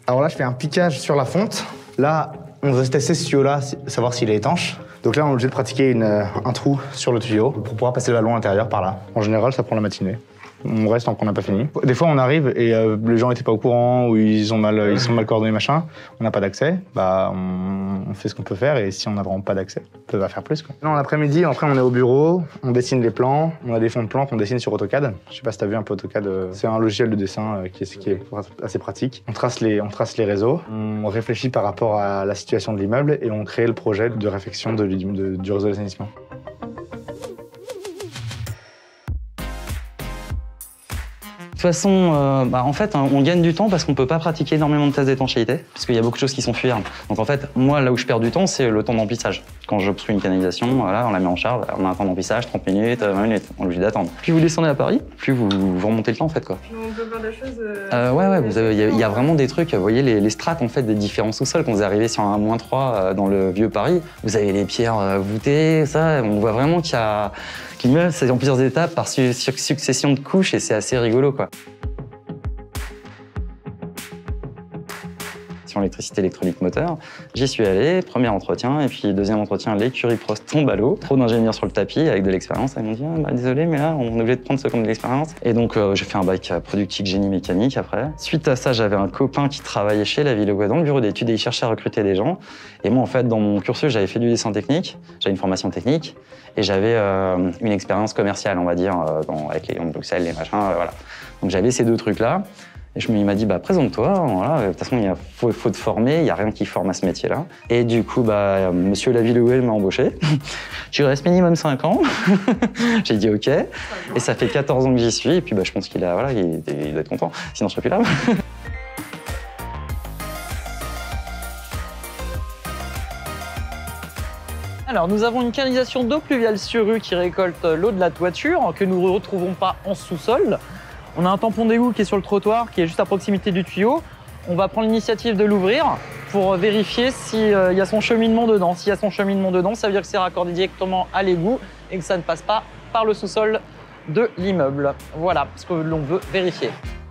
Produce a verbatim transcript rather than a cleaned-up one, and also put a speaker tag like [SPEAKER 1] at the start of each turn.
[SPEAKER 1] Alors là, je fais un piquage sur la fonte. Là, on veut tester ce tuyau-là, savoir s'il est étanche. Donc là, on est obligé de pratiquer une, un trou sur le tuyau pour pouvoir passer le ballon à l'intérieur par là. En général, ça prend la matinée. On reste tant qu'on n'a pas fini. Des fois, on arrive et euh, les gens n'étaient pas au courant ou ils, ont mal, ils sont mal coordonnés, machin. On n'a pas d'accès. Bah, on, on fait ce qu'on peut faire et si on n'a vraiment pas d'accès, on peut pas faire plus, quoi. Non, l'après-midi, après, on est au bureau, on dessine les plans. On a des fonds de plans qu'on dessine sur AutoCAD. Je sais pas si tu as vu un peu AutoCAD. C'est un logiciel de dessin euh, qui, est, qui est assez pratique. On trace, les, on trace les réseaux. On réfléchit par rapport à la situation de l'immeuble et on crée le projet de réfection de, de, du réseau d'assainissement.
[SPEAKER 2] De toute façon, euh, bah, en fait, hein, on gagne du temps parce qu'on peut pas pratiquer énormément de tests d'étanchéité, parce qu'il y a beaucoup de choses qui sont fuyantes. Donc en fait, moi, là où je perds du temps, c'est le temps d'emplissage. Quand j'obstrue une canalisation, voilà, on la met en charge, on a un temps d'emplissage, trente minutes, vingt minutes, on est obligé d'attendre. Plus vous descendez à Paris, plus vous, vous remontez le temps, en fait, quoi.
[SPEAKER 3] On peut faire des choses... Euh,
[SPEAKER 2] euh, ouais, ouais, vous avez, il y, a, il y a vraiment des trucs, vous voyez, les, les strates, en fait, des différents sous-sols. Quand vous arrivez sur un moins trois euh, dans le vieux Paris, vous avez les pierres euh, voûtées, ça, on voit vraiment qu'il y a... L'immeuble, c'est en plusieurs étapes par su su succession de couches et c'est assez rigolo, quoi. Électricité électronique moteur. J'y suis allé, premier entretien, et puis deuxième entretien, l'écurie Prost tombe à l'eau. Trop d'ingénieurs sur le tapis avec de l'expérience. Ils m'ont dit ah, bah, désolé, mais là, on est obligé de prendre ce compte de l'expérience. Et donc, euh, j'ai fait un bac productique génie mécanique après. Suite à ça, j'avais un copain qui travaillait chez la Ville aux Bois dans le bureau d'études et il cherchait à recruter des gens. Et moi, en fait, dans mon cursus, j'avais fait du dessin technique, j'avais une formation technique et j'avais euh, une expérience commerciale, on va dire, euh, dans, avec les lions de Bruxelles, les machins, euh, voilà. Donc, j'avais ces deux trucs-là. Et je, il m'a dit, bah, présente-toi, voilà. De toute façon, il faut, faut te former, il n'y a rien qui forme à ce métier-là. Et du coup, bah, monsieur Lavillehouelle m'a embauché. Tu restes minimum cinq ans. J'ai dit OK. Et ça fait quatorze ans que j'y suis. Et puis, bah, je pense qu'il a, voilà, il, il doit être content. Sinon, je serais plus là. Alors, nous avons une canalisation d'eau pluviale sur rue qui récolte l'eau de la toiture, que nous ne retrouvons pas en sous-sol. On a un tampon d'égout qui est sur le trottoir, qui est juste à proximité du tuyau. On va prendre l'initiative de l'ouvrir pour vérifier s'il euh, y a son cheminement dedans. S'il y a son cheminement dedans, ça veut dire que c'est raccordé directement à l'égout et que ça ne passe pas par le sous-sol de l'immeuble. Voilà ce que l'on veut vérifier.